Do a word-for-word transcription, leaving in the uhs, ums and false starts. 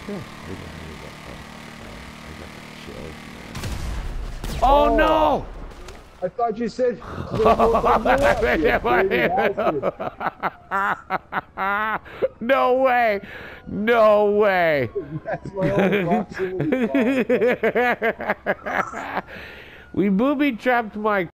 Okay. Oh, oh no! I thought you said no way! No way! That's my only proximity. We booby trapped my